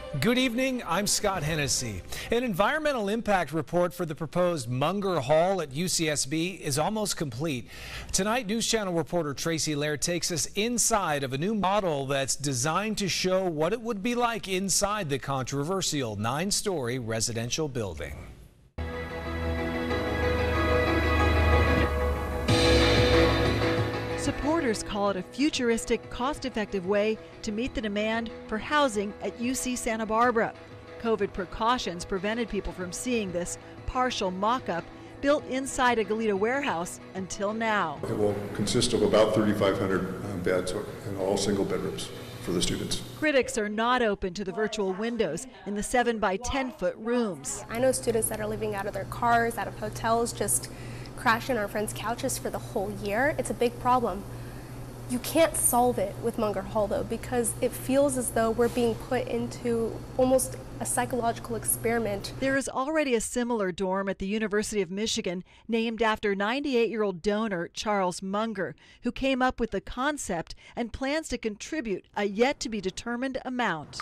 Good evening, I'm Scott Hennessy. An environmental impact report for the proposed Munger Hall at UCSB is almost complete. Tonight, News Channel reporter Tracy Lair takes us inside of a new model that's designed to show what it would be like inside the controversial 9-story residential building. Supporters call it a futuristic, cost-effective way to meet the demand for housing at UC Santa Barbara. COVID precautions prevented people from seeing this partial mock-up built inside a Goleta warehouse until now. It will consist of about 3,500 beds and all single bedrooms for the students. Critics are not open to the virtual windows in the 7 by 10-foot rooms. I know students that are living out of their cars, out of hotels, just crashing on our friends' couches for the whole year. It's a big problem. You can't solve it with Munger Hall though, because it feels as though we're being put into almost a psychological experiment. There is already a similar dorm at the University of Michigan named after 98-year-old donor Charles Munger, who came up with the concept and plans to contribute a yet-to-be-determined amount.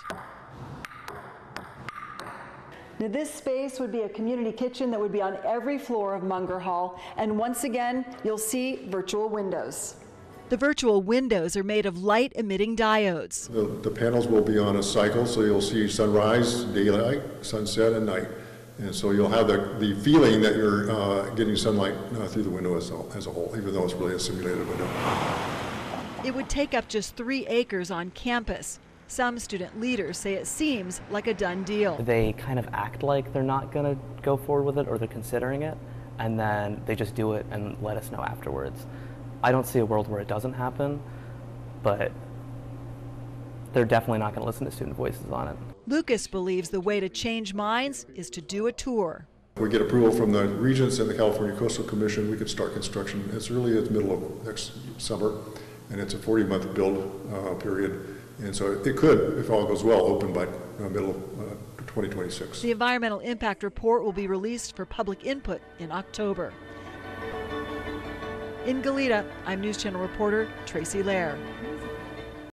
Now, this space would be a community kitchen that would be on every floor of Munger Hall, and once again, you'll see virtual windows. The virtual windows are made of light-emitting diodes. The panels will be on a cycle, so you'll see sunrise, daylight, sunset, and night. And so you'll have the feeling that you're getting sunlight through the window as a whole, even though it's really a simulated window. It would take up just 3 acres on campus. Some student leaders say it seems like a done deal. They kind of act like they're not going to go forward with it or they're considering it, and then they just do it and let us know afterwards. I don't see a world where it doesn't happen, but they're definitely not going to listen to student voices on it. Lucas believes the way to change minds is to do a tour. If we get approval from the Regents and the California Coastal Commission, we could start construction as early as middle of next summer, and it's a 40-month build period. And so it could, if all goes well, open by middle of 2026. The environmental impact report will be released for public input in October. In Goleta, I'm News Channel reporter Tracy Lair.